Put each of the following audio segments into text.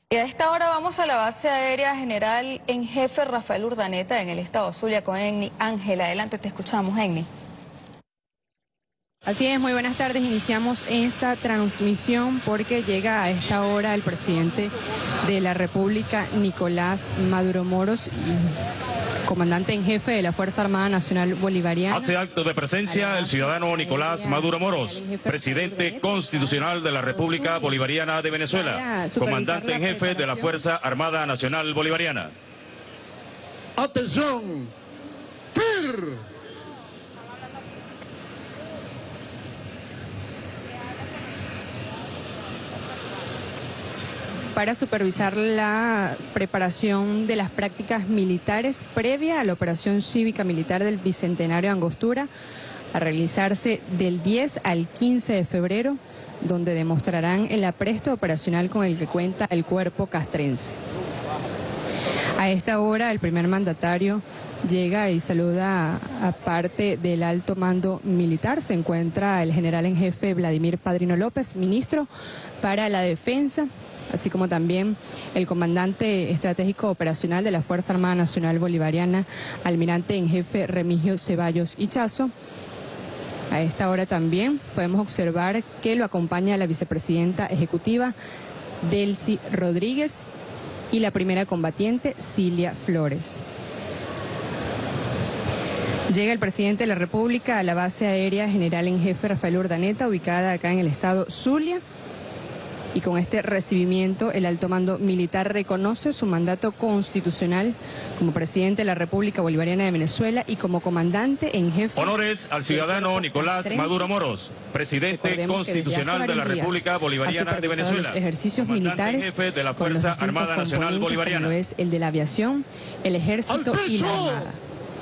Y a esta hora vamos a la base aérea general en jefe Rafael Urdaneta en el estado Zulia con Enni Ángel. Adelante, te escuchamos, Enni. Así es, muy buenas tardes. Iniciamos esta transmisión porque llega a esta hora el presidente de la República, Nicolás Maduro Moros, y comandante en jefe de la Fuerza Armada Nacional Bolivariana. Hace acto de presencia el ciudadano Nicolás Maduro Moros, presidente constitucional de la República Bolivariana de Venezuela, comandante en jefe de la Fuerza Armada Nacional Bolivariana. Atención, FIR. Para supervisar la preparación de las prácticas militares previa a la operación cívica militar del Bicentenario Angostura, a realizarse del 10 al 15 de febrero, donde demostrarán el apresto operacional con el que cuenta el cuerpo castrense. A esta hora el primer mandatario llega y saluda a parte del alto mando militar. Se encuentra el general en jefe Vladimir Padrino López, ministro para la Defensa, así como también el comandante estratégico operacional de la Fuerza Armada Nacional Bolivariana, almirante en jefe Remigio Ceballos Ichazo. A esta hora también podemos observar que lo acompaña la vicepresidenta ejecutiva Delcy Rodríguez y la primera combatiente Cilia Flores. Llega el presidente de la República a la base aérea general en jefe Rafael Urdaneta, ubicada acá en el estado Zulia. Y con este recibimiento, el alto mando militar reconoce su mandato constitucional como presidente de la República Bolivariana de Venezuela y como comandante en jefe. Honores al ciudadano Nicolás Maduro Moros, presidente constitucional de la República Bolivariana de Venezuela, los ejercicios militares en jefe de la Fuerza Armada Nacional Bolivariana, como es el de la aviación, el ejército y la armada.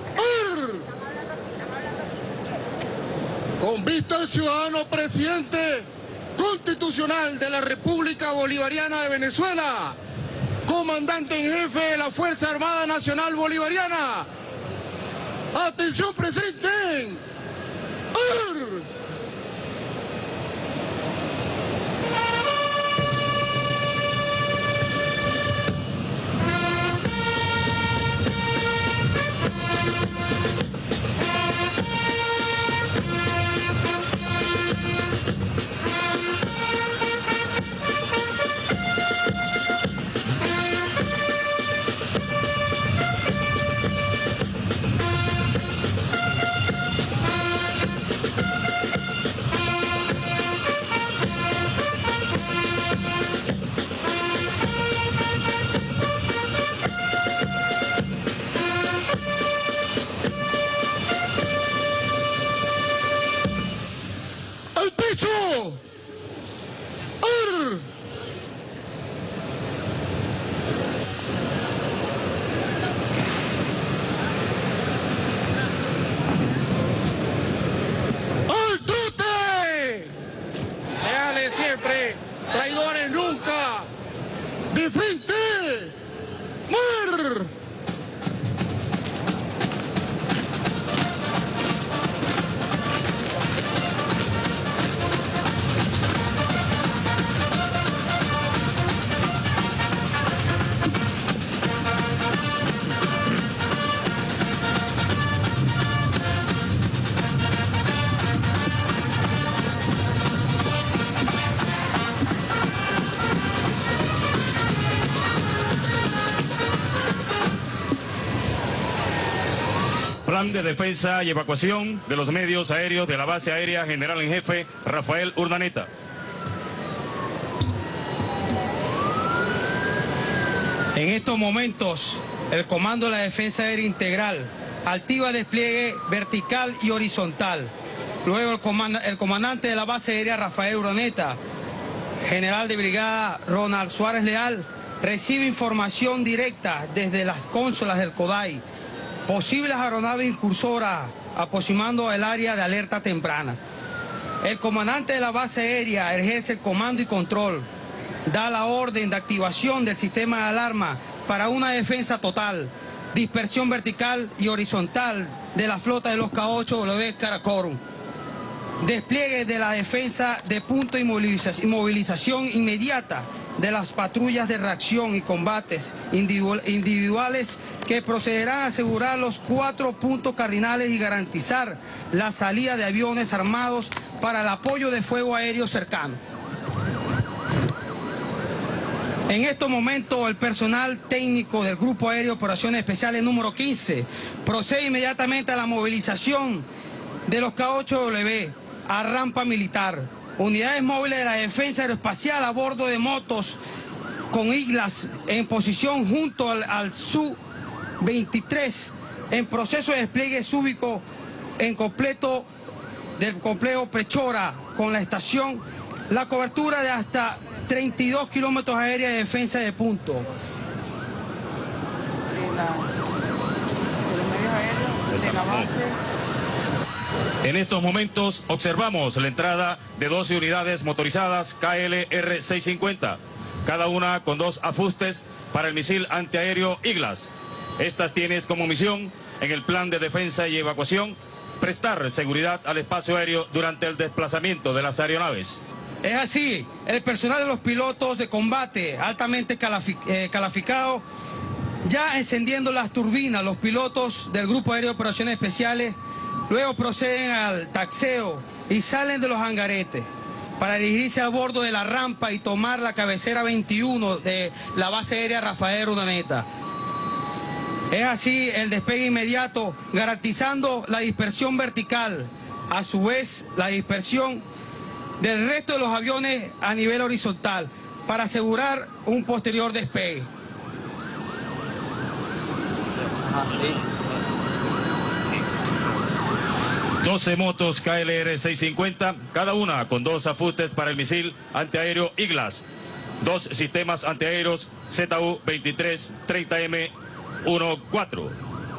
Con vista al ciudadano presidente constitucional de la República Bolivariana de Venezuela, comandante en jefe de la Fuerza Armada Nacional Bolivariana. Atención, presenten. ¡Al pecho! ¡Al trote! Leales siempre, traidores nunca. ¡De frente! ¡Mar! Plan de defensa y evacuación de los medios aéreos de la base aérea general en jefe Rafael Urdaneta. En estos momentos, el Comando de la Defensa Aérea Integral activa despliegue vertical y horizontal. Luego el comandante de la base aérea Rafael Urdaneta, general de brigada Ronald Suárez Leal, recibe información directa desde las cónsulas del CODAI. Posibles aeronaves incursoras aproximando el área de alerta temprana. El comandante de la base aérea ejerce el comando y control. Da la orden de activación del sistema de alarma para una defensa total, dispersión vertical y horizontal de la flota de los K-8W Karakorum. Despliegue de la defensa de punto y movilización inmediata de las patrullas de reacción y combates individuales que procederán a asegurar los 4 puntos cardinales y garantizar la salida de aviones armados para el apoyo de fuego aéreo cercano. En estos momentos, el personal técnico del Grupo Aéreo de Operaciones Especiales número 15 procede inmediatamente a la movilización de los K-8W a rampa militar. Unidades móviles de la Defensa Aeroespacial a bordo de motos con islas en posición junto al Su-23 en proceso de despliegue súbico en completo del complejo Prechora con la estación, la cobertura de hasta 32 kilómetros aérea de defensa de punto. De los medios aéreos, de la base. En estos momentos observamos la entrada de 12 unidades motorizadas KLR-650, cada una con 2 afustes para el misil antiaéreo Iglas. Estas tienen como misión, en el plan de defensa y evacuación, prestar seguridad al espacio aéreo durante el desplazamiento de las aeronaves. Es así, el personal de los pilotos de combate altamente calificado, ya encendiendo las turbinas, los pilotos del Grupo Aéreo de Operaciones Especiales, luego proceden al taxeo y salen de los hangaretes para dirigirse a bordo de la rampa y tomar la cabecera 21 de la base aérea Rafael Urdaneta. Es así el despegue inmediato, garantizando la dispersión vertical, a su vez la dispersión del resto de los aviones a nivel horizontal, para asegurar un posterior despegue. Sí. 12 motos KLR-650, cada una con 2 afustes para el misil antiaéreo Iglas, 2 sistemas antiaéreos ZU-23 30M14.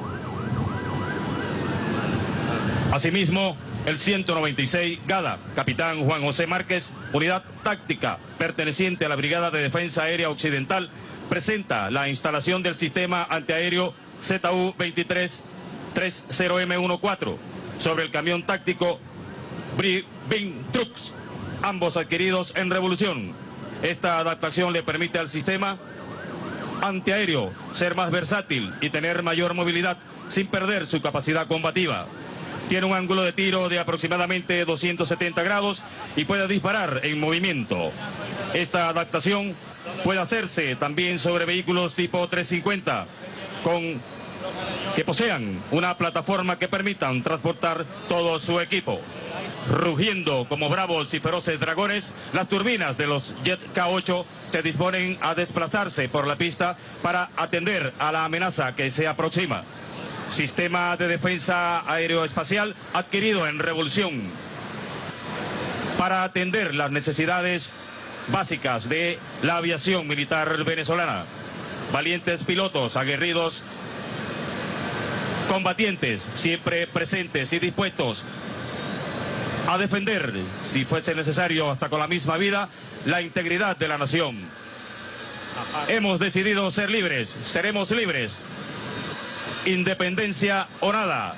Asimismo, el 196 Gada, capitán Juan José Márquez, unidad táctica perteneciente a la Brigada de Defensa Aérea Occidental, presenta la instalación del sistema antiaéreo ZU-23 30M14 sobre el camión táctico Brin Trucks, ambos adquiridos en Revolución. Esta adaptación le permite al sistema antiaéreo ser más versátil y tener mayor movilidad sin perder su capacidad combativa. Tiene un ángulo de tiro de aproximadamente 270 grados y puede disparar en movimiento. Esta adaptación puede hacerse también sobre vehículos tipo 350 que posean una plataforma que permitan transportar todo su equipo. Rugiendo como bravos y feroces dragones, las turbinas de los Jet K-8 se disponen a desplazarse por la pista para atender a la amenaza que se aproxima. Sistema de defensa aeroespacial adquirido en Revolución para atender las necesidades básicas de la aviación militar venezolana. Valientes pilotos, aguerridos, combatientes, siempre presentes y dispuestos a defender, si fuese necesario, hasta con la misma vida, la integridad de la nación. Hemos decidido ser libres, seremos libres. Independencia o nada.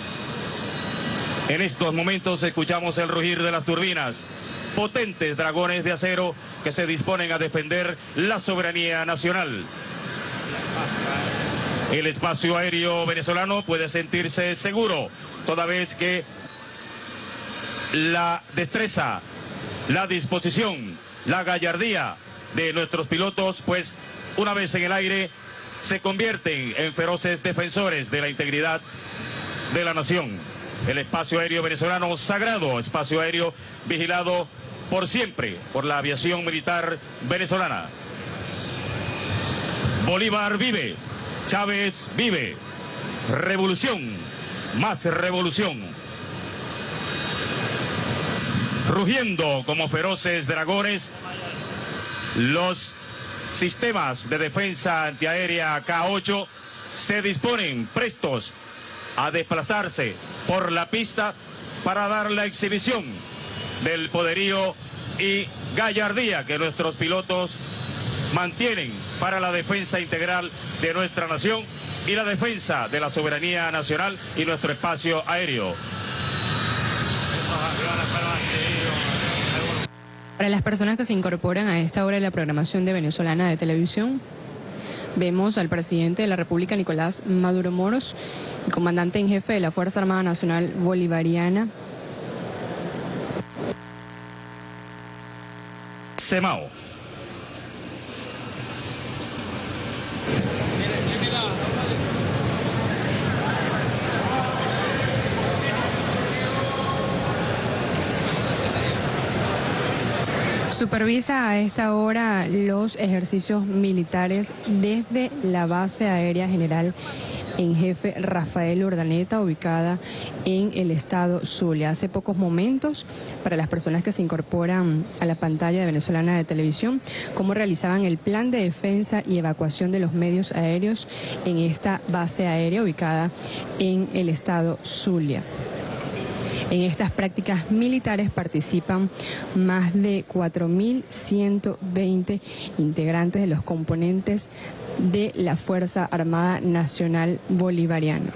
En estos momentos escuchamos el rugir de las turbinas, potentes dragones de acero que se disponen a defender la soberanía nacional. El espacio aéreo venezolano puede sentirse seguro, toda vez que la destreza, la disposición, la gallardía de nuestros pilotos, pues una vez en el aire, se convierten en feroces defensores de la integridad de la nación. El espacio aéreo venezolano, sagrado espacio aéreo vigilado por siempre por la aviación militar venezolana. Bolívar vive, Chávez vive, revolución, más revolución. Rugiendo como feroces dragones, los sistemas de defensa antiaérea K-8 se disponen prestos a desplazarse por la pista para dar la exhibición del poderío y gallardía que nuestros pilotos mantienen para la defensa integral de nuestra nación y la defensa de la soberanía nacional y nuestro espacio aéreo. Para las personas que se incorporan a esta hora de la programación de Venezolana de Televisión, vemos al presidente de la República, Nicolás Maduro Moros, y comandante en jefe de la Fuerza Armada Nacional Bolivariana, Semao. Supervisa a esta hora los ejercicios militares desde la base aérea general en jefe Rafael Urdaneta, ubicada en el estado Zulia. Hace pocos momentos, para las personas que se incorporan a la pantalla de Venezolana de Televisión, cómo realizaban el plan de defensa y evacuación de los medios aéreos en esta base aérea ubicada en el estado Zulia. En estas prácticas militares participan más de 4.120 integrantes de los componentes de la Fuerza Armada Nacional Bolivariana.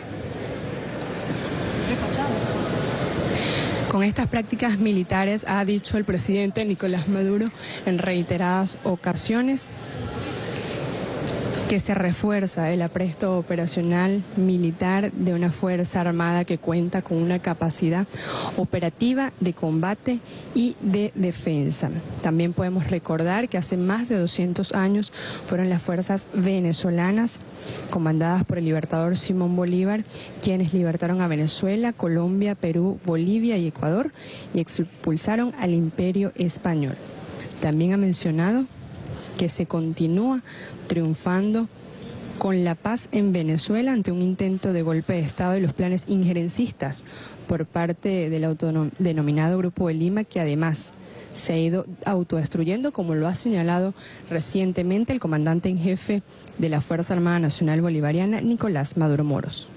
Con estas prácticas militares, ha dicho el presidente Nicolás Maduro en reiteradas ocasiones, que se refuerza el apresto operacional militar de una Fuerza Armada que cuenta con una capacidad operativa de combate y de defensa. También podemos recordar que hace más de 200 años fueron las fuerzas venezolanas, comandadas por el libertador Simón Bolívar, quienes libertaron a Venezuela, Colombia, Perú, Bolivia y Ecuador y expulsaron al Imperio Español. También ha mencionado que se continúa triunfando con la paz en Venezuela ante un intento de golpe de Estado y los planes injerencistas por parte del autodenominado Grupo de Lima, que además se ha ido autodestruyendo, como lo ha señalado recientemente el comandante en jefe de la Fuerza Armada Nacional Bolivariana, Nicolás Maduro Moros.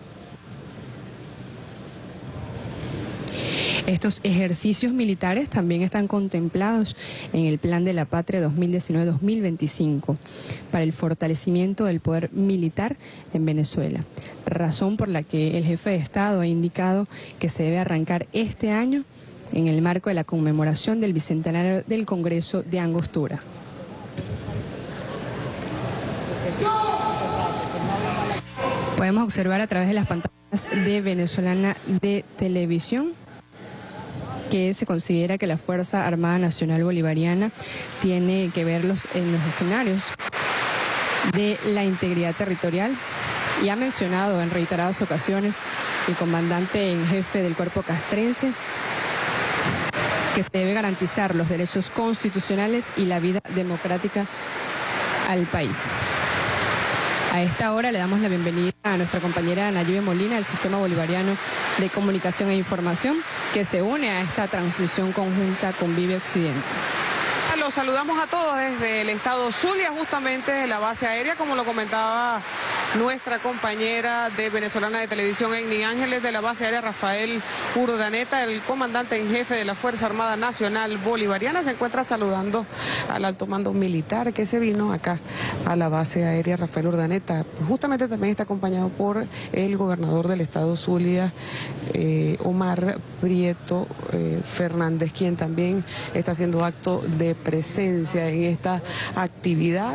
Estos ejercicios militares también están contemplados en el Plan de la Patria 2019-2025 para el fortalecimiento del poder militar en Venezuela, razón por la que el jefe de Estado ha indicado que se debe arrancar este año en el marco de la conmemoración del bicentenario del Congreso de Angostura. Podemos observar a través de las pantallas de Venezolana de Televisión que se considera que la Fuerza Armada Nacional Bolivariana tiene que verlos en los escenarios de la integridad territorial, y ha mencionado en reiteradas ocasiones el comandante en jefe del cuerpo castrense que se debe garantizar los derechos constitucionales y la vida democrática al país. A esta hora le damos la bienvenida a nuestra compañera Nayibe Molina del Sistema Bolivariano de Comunicación e Información, que se une a esta transmisión conjunta con Vive Occidente. Los saludamos a todos desde el estado Zulia, justamente de la base aérea, como lo comentaba nuestra compañera de Venezolana de Televisión, Eni Ángeles, de la base aérea Rafael Urdaneta, el comandante en jefe de la Fuerza Armada Nacional Bolivariana, se encuentra saludando al alto mando militar que se vino acá a la base aérea Rafael Urdaneta. Justamente también está acompañado por el gobernador del estado Zulia, Omar Prieto Fernández, quien también está haciendo acto de presencia en esta actividad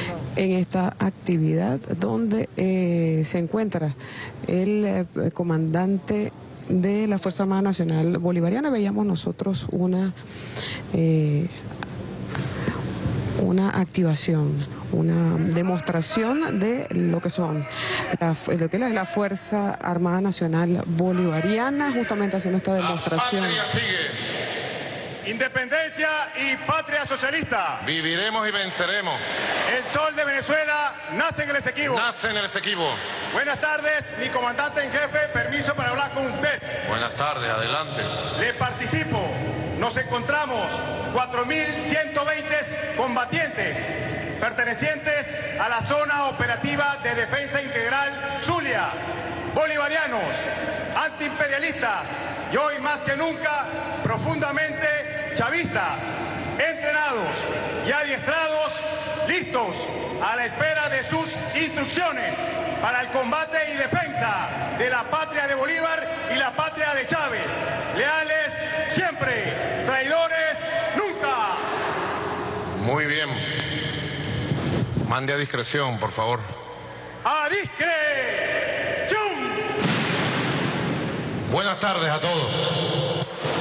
donde se encuentra el comandante de la Fuerza Armada Nacional Bolivariana. Veíamos nosotros una activación, una demostración de lo que son lo que es la Fuerza Armada Nacional Bolivariana, justamente haciendo esta demostración. La patria sigue. Independencia y patria socialista. Viviremos y venceremos. El sol de Venezuela nace en el Esequibo. Nace en el Esequibo. Buenas tardes, mi comandante en jefe, permiso para hablar con usted. Buenas tardes, adelante. Le participo. Nos encontramos 4.120 combatientes pertenecientes a la zona operativa de defensa integral Zulia, bolivarianos, antiimperialistas y hoy más que nunca profundamente chavistas, entrenados y adiestrados, listos a la espera de sus instrucciones para el combate y defensa de la patria de Bolívar y la patria de Chávez. Leales siempre, traidores nunca. Mande a discreción, por favor. ¡A discreción! Buenas tardes a todos.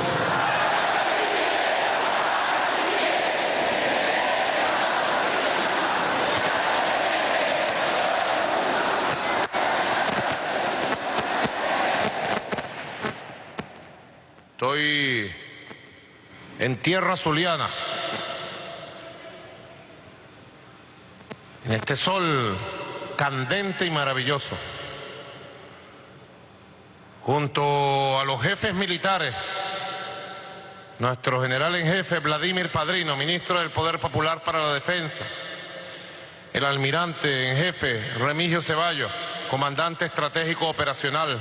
Estoy en tierra zuliana, en este sol candente y maravilloso, junto a los jefes militares, nuestro general en jefe Vladimir Padrino, ministro del Poder Popular para la Defensa, el almirante en jefe Remigio Ceballos, comandante estratégico operacional,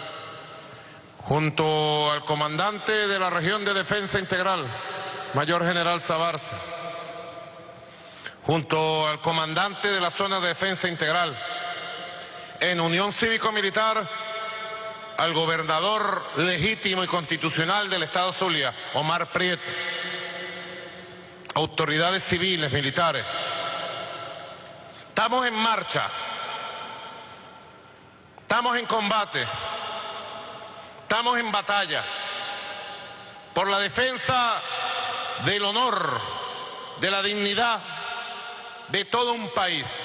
junto al comandante de la región de defensa integral, mayor general Sabarce, junto al comandante de la zona de defensa integral, en unión cívico-militar, al gobernador legítimo y constitucional del Estado Zulia, Omar Prieto, autoridades civiles, militares. Estamos en marcha, estamos en combate, estamos en batalla por la defensa del honor, de la dignidad de todo un país.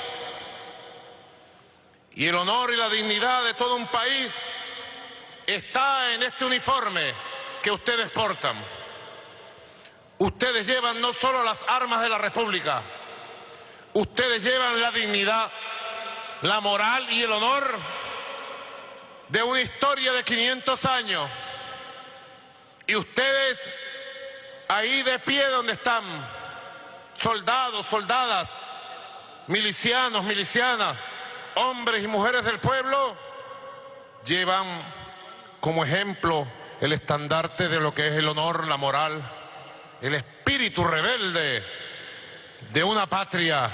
Y el honor y la dignidad de todo un país está en este uniforme que ustedes portan. Ustedes llevan no solo las armas de la República, ustedes llevan la dignidad, la moral y el honor de una historia de 500 años. Y ustedes ahí de pie donde están, soldados, soldadas, milicianos, milicianas, hombres y mujeres del pueblo, llevan como ejemplo el estandarte de lo que es el honor, la moral, el espíritu rebelde de una patria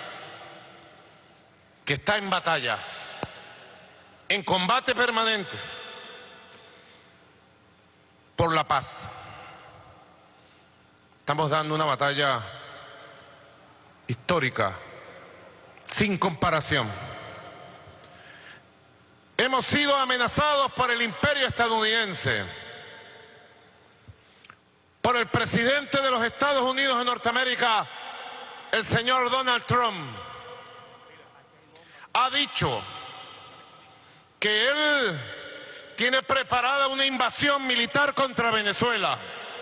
que está en batalla, en combate permanente por la paz. Estamos dando una batalla histórica, sin comparación. Hemos sido amenazados por el imperio estadounidense, por el presidente de los Estados Unidos de Norteamérica, el señor Donald Trump. Ha dicho que él tiene preparada una invasión militar contra Venezuela.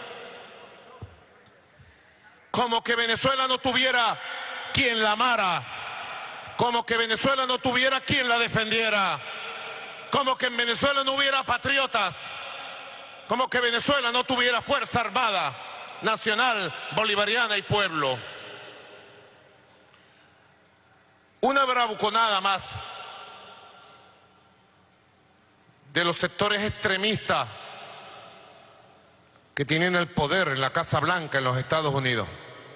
Como que Venezuela no tuviera quien la amara, como que Venezuela no tuviera quien la defendiera, como que en Venezuela no hubiera patriotas, como que Venezuela no tuviera fuerza armada, nacional, bolivariana y pueblo. Una bravuconada más de los sectores extremistas que tienen el poder en la Casa Blanca en los Estados Unidos.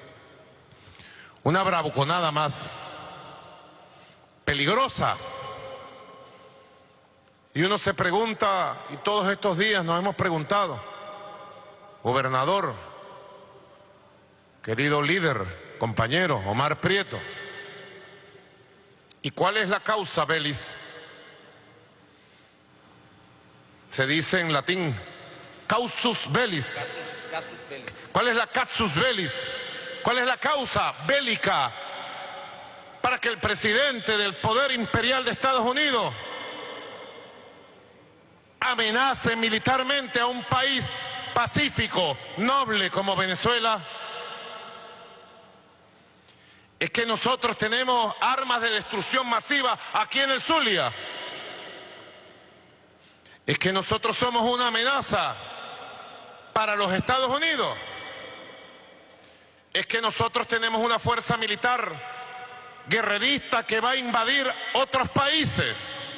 Una bravuconada más peligrosa. Y uno se pregunta, y todos estos días nos hemos preguntado, gobernador, querido líder, compañero, Omar Prieto, ¿y cuál es la causa bellis? Se dice en latín, causus bellis. ¿Cuál es la casus bellis? ¿Cuál es la causa bélica para que el presidente del poder imperial de Estados Unidos amenace militarmente a un país pacífico, noble como Venezuela? Es que nosotros tenemos armas de destrucción masiva aquí en el Zulia. Es que nosotros somos una amenaza para los Estados Unidos. Es que nosotros tenemos una fuerza militar guerrerista que va a invadir otros países.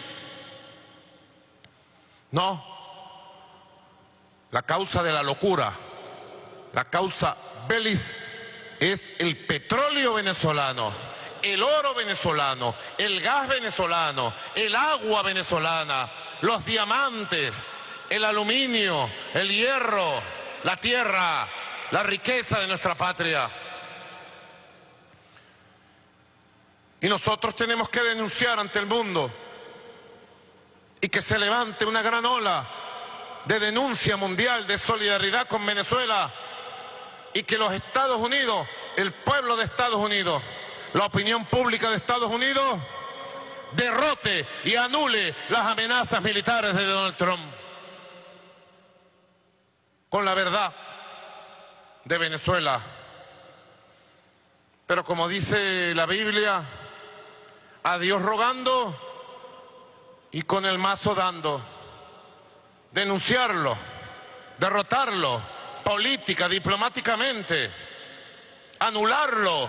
No. La causa de la locura, la causa bellis, es el petróleo venezolano, el oro venezolano, el gas venezolano, el agua venezolana, los diamantes, el aluminio, el hierro, la tierra, la riqueza de nuestra patria. Y nosotros tenemos que denunciar ante el mundo y que se levante una gran ola de denuncia mundial, de solidaridad con Venezuela, y que los Estados Unidos, el pueblo de Estados Unidos, la opinión pública de Estados Unidos, derrote y anule las amenazas militares de Donald Trump con la verdad de Venezuela. Pero como dice la Biblia, a Dios rogando y con el mazo dando. Denunciarlo, derrotarlo, política, diplomáticamente, anularlo,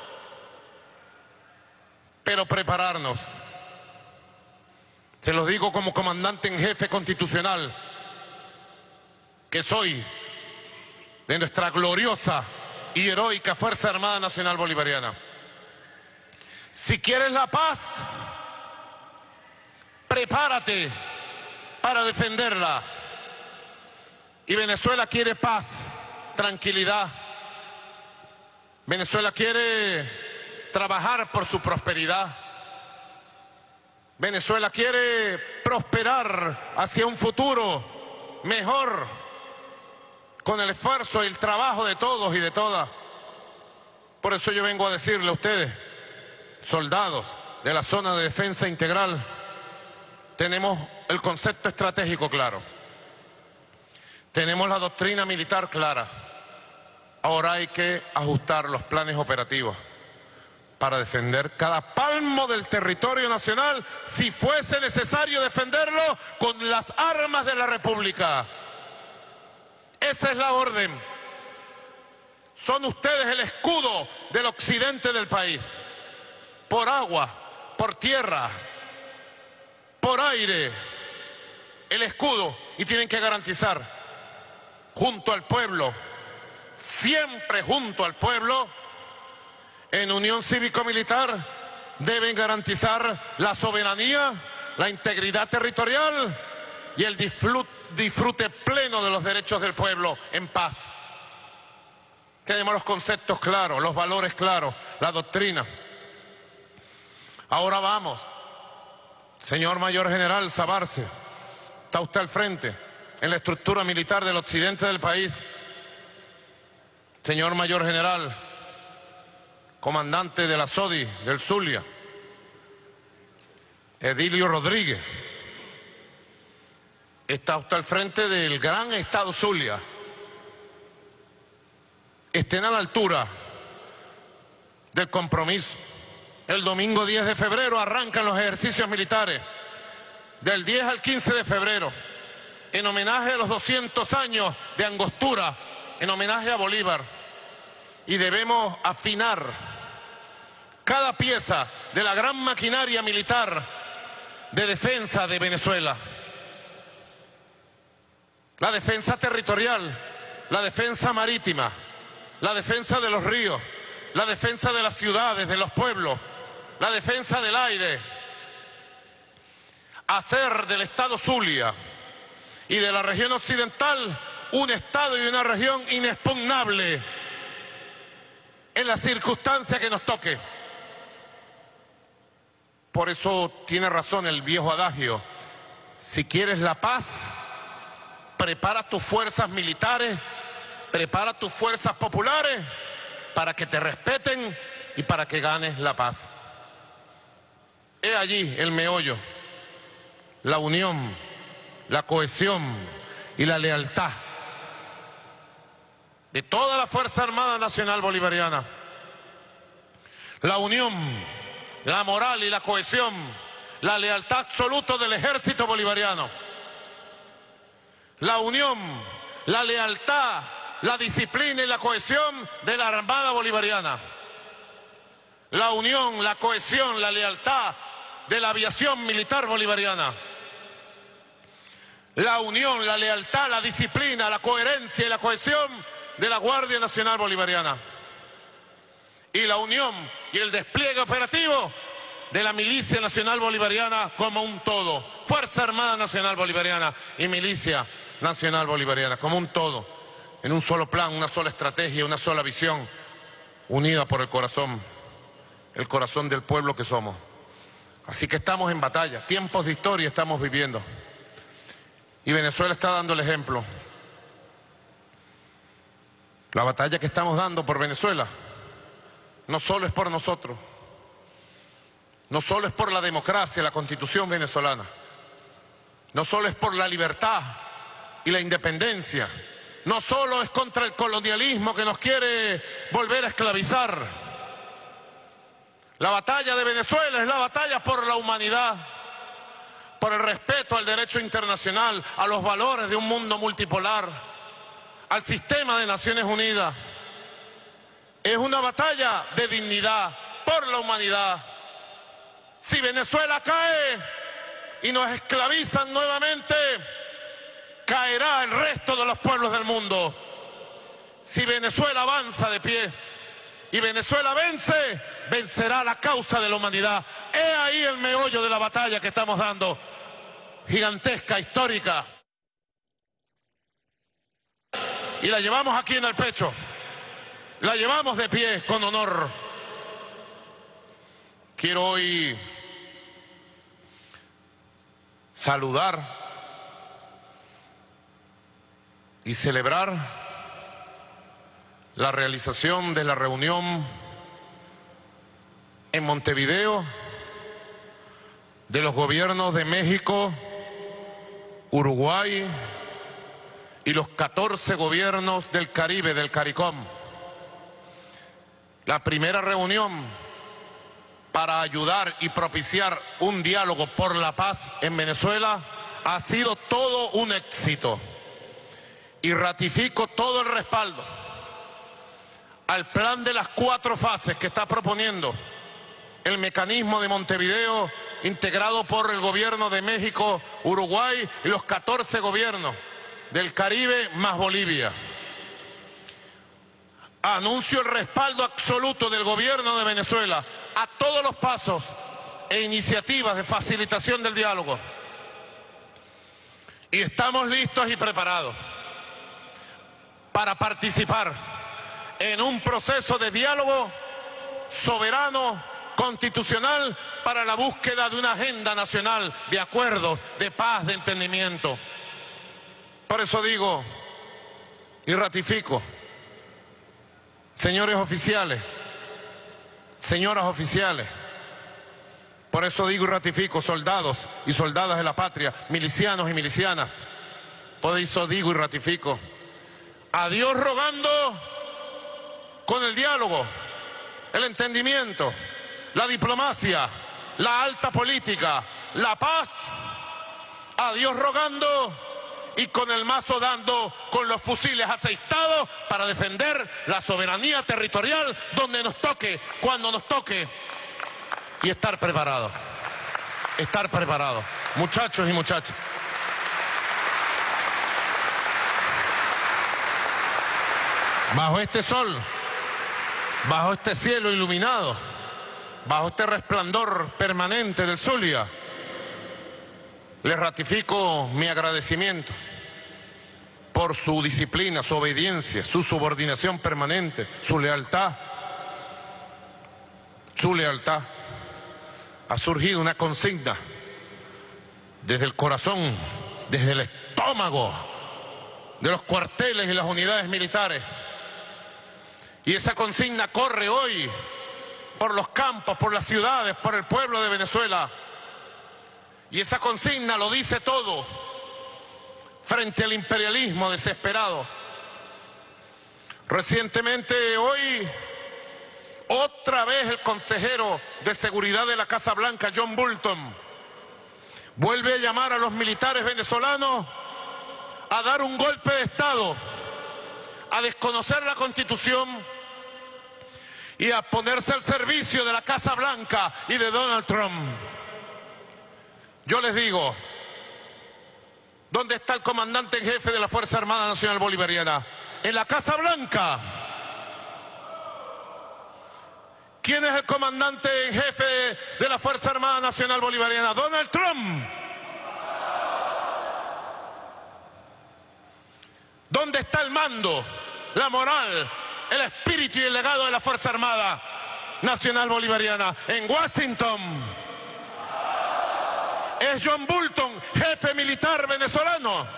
pero prepararnos. Se los digo como comandante en jefe constitucional que soy de nuestra gloriosa y heroica Fuerza Armada Nacional Bolivariana. Si quieres la paz, prepárate para defenderla. Y Venezuela quiere paz, tranquilidad. Venezuela quiere trabajar por su prosperidad. Venezuela quiere prosperar hacia un futuro mejor, con el esfuerzo y el trabajo de todos y de todas. Por eso yo vengo a decirle a ustedes, soldados de la zona de defensa integral, tenemos el concepto estratégico claro. Tenemos la doctrina militar clara. Ahora hay que ajustar los planes operativos para defender cada palmo del territorio nacional, si fuese necesario defenderlo con las armas de la República. Esa es la orden. Son ustedes el escudo del occidente del país. Por agua, por tierra, por aire, el escudo, y tienen que garantizar junto al pueblo, siempre junto al pueblo, en unión cívico-militar, deben garantizar la soberanía, la integridad territorial y el disfrute pleno de los derechos del pueblo en paz. Tenemos los conceptos claros, los valores claros, la doctrina. Ahora vamos, señor Mayor General Sabarce, está usted al frente en la estructura militar del occidente del país. Señor Mayor General, comandante de la SODI del Zulia, Edilio Rodríguez, está usted al frente del gran estado Zulia. Estén a la altura del compromiso. El domingo 10 de febrero arrancan los ejercicios militares, del 10 al 15 de febrero, en homenaje a los 200 años de Angostura, en homenaje a Bolívar. Y debemos afinar cada pieza de la gran maquinaria militar de defensa de Venezuela. La defensa territorial, la defensa marítima, la defensa de los ríos, la defensa de las ciudades, de los pueblos, la defensa del aire. Hacer del estado Zulia y de la región occidental un estado y una región inexpugnable en la circunstancia que nos toque. Por eso tiene razón el viejo adagio: si quieres la paz, prepara tus fuerzas militares, prepara tus fuerzas populares para que te respeten y para que ganes la paz. He allí el meollo, la unión, la cohesión y la lealtad de toda la Fuerza Armada Nacional Bolivariana. La unión, la moral y la cohesión, la lealtad absoluta del ejército bolivariano. La unión, la lealtad, la disciplina y la cohesión de la Armada Bolivariana. La unión, la cohesión, la lealtad de la aviación militar bolivariana. La unión, la lealtad, la disciplina, la coherencia y la cohesión de la Guardia Nacional Bolivariana. Y la unión y el despliegue operativo de la Milicia Nacional Bolivariana como un todo. Fuerza Armada Nacional Bolivariana y Milicia Nacional Bolivariana como un todo, en un solo plan, una sola estrategia, una sola visión, unida por el corazón. el corazón del pueblo que somos. Así que estamos en batalla, tiempos de historia estamos viviendo. Y Venezuela está dando el ejemplo. La batalla que estamos dando por Venezuela no solo es por nosotros, no solo es por la democracia, la Constitución venezolana, no solo es por la libertad y la independencia, no solo es contra el colonialismo que nos quiere volver a esclavizar. La batalla de Venezuela es la batalla por la humanidad, por el respeto al derecho internacional, a los valores de un mundo multipolar, al sistema de Naciones Unidas. Es una batalla de dignidad por la humanidad. Si Venezuela cae y nos esclavizan nuevamente, caerá el resto de los pueblos del mundo. Si Venezuela avanza de pie y Venezuela vence, vencerá la causa de la humanidad. He ahí el meollo de la batalla que estamos dando, gigantesca, histórica. Y la llevamos aquí en el pecho, la llevamos de pie con honor. Quiero hoy saludar y celebrar la realización de la reunión en Montevideo de los gobiernos de México, Uruguay y los 14 gobiernos del Caribe, del CARICOM. La primera reunión para ayudar y propiciar un diálogo por la paz en Venezuela ha sido todo un éxito. Y ratifico todo el respaldo al plan de las 4 fases que está proponiendo el mecanismo de Montevideo, integrado por el gobierno de México, Uruguay y los 14 gobiernos del Caribe más Bolivia. Anuncio el respaldo absoluto del gobierno de Venezuela a todos los pasos e iniciativas de facilitación del diálogo. Y estamos listos y preparados para participar en un proceso de diálogo soberano, constitucional, para la búsqueda de una agenda nacional de acuerdos, de paz, de entendimiento. Por eso digo y ratifico, señores oficiales, señoras oficiales, por eso digo y ratifico, soldados y soldadas de la patria, milicianos y milicianas, por eso digo y ratifico, a Dios rogando con el diálogo, el entendimiento, la diplomacia, la alta política, la paz, a Dios rogando y con el mazo dando, con los fusiles aceitados para defender la soberanía territorial donde nos toque, cuando nos toque, y estar preparados, muchachos y muchachas. Bajo este sol, bajo este cielo iluminado, bajo este resplandor permanente del Zulia, les ratifico mi agradecimiento por su disciplina, su obediencia, su subordinación permanente, su lealtad. Su lealtad. Ha surgido una consigna desde el corazón, desde el estómago de los cuarteles y las unidades militares. Y esa consigna corre hoy por los campos, por las ciudades, por el pueblo de Venezuela. Y esa consigna lo dice todo frente al imperialismo desesperado. Recientemente, hoy, otra vez el consejero de seguridad de la Casa Blanca, John Bolton, vuelve a llamar a los militares venezolanos a dar un golpe de Estado, a desconocer la Constitución y a ponerse al servicio de la Casa Blanca y de Donald Trump. Yo les digo, ¿dónde está el comandante en jefe de la Fuerza Armada Nacional Bolivariana? En la Casa Blanca. ¿Quién es el comandante en jefe de la Fuerza Armada Nacional Bolivariana? Donald Trump. ¿Dónde está el mando, la moral, el espíritu y el legado de la Fuerza Armada? Nacional Bolivariana en Washington es John Bolton, jefe militar venezolano.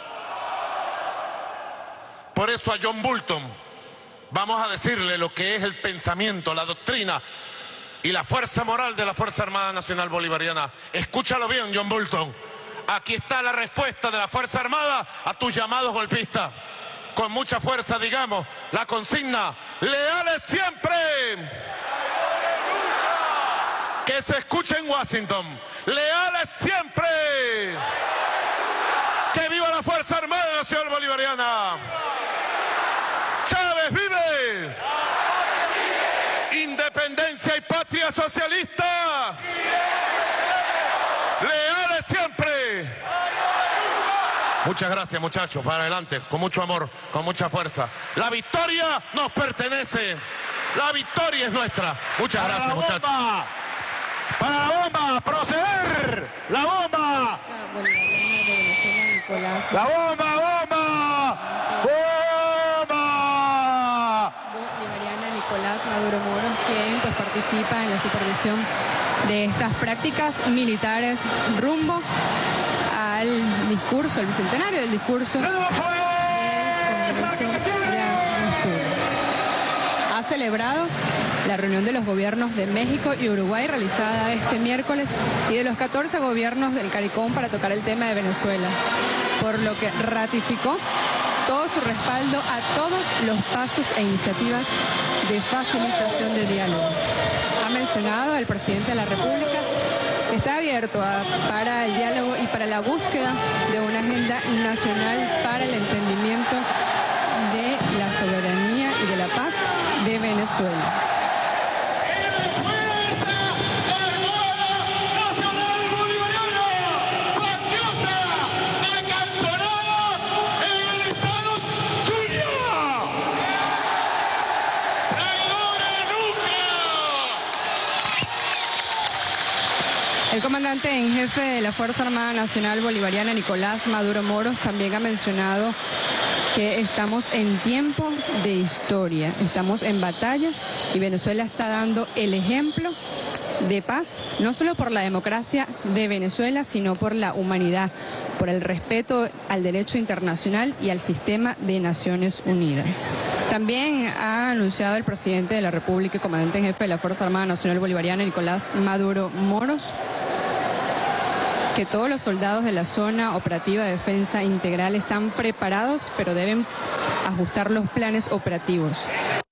Por eso a John Bolton vamos a decirle lo que es el pensamiento, la doctrina y la fuerza moral de la Fuerza Armada Nacional Bolivariana. Escúchalo bien, John Bolton. Aquí está la respuesta de la Fuerza Armada a tus llamados golpistas. Con mucha fuerza, digamos, la consigna: leales siempre. Que se escuche en Washington: leales siempre. ¡Que viva la Fuerza Armada Nacional Bolivariana! ¡Chávez vive! ¡Independencia y patria socialista! ¡Leales siempre! Muchas gracias, muchachos. Para adelante, con mucho amor, con mucha fuerza. La victoria nos pertenece. La victoria es nuestra. Muchas gracias, muchachos. Para la bomba, proceder. La bomba. La bomba, bomba. Bomba. Bolivariana Nicolás Maduro Moros, quien pues participa en la supervisión de estas prácticas militares rumbo al discurso, el bicentenario del discurso del Congreso de Angostura. Ha celebrado la reunión de los gobiernos de México y Uruguay realizada este miércoles y de los 14 gobiernos del CARICOM para tocar el tema de Venezuela, por lo que ratificó todo su respaldo a todos los pasos e iniciativas de facilitación de diálogo. Ha mencionado el presidente de la República que está abierto para el diálogo y para la búsqueda de una agenda nacional para el entendimiento de la soberanía y de la paz de Venezuela. El comandante en jefe de la Fuerza Armada Nacional Bolivariana, Nicolás Maduro Moros, también ha mencionado que estamos en tiempo de historia, estamos en batallas y Venezuela está dando el ejemplo de paz, no solo por la democracia de Venezuela, sino por la humanidad, por el respeto al derecho internacional y al sistema de Naciones Unidas. También ha anunciado el presidente de la República y comandante en jefe de la Fuerza Armada Nacional Bolivariana, Nicolás Maduro Moros, que todos los soldados de la Zona Operativa de Defensa Integral están preparados, pero deben ajustar los planes operativos.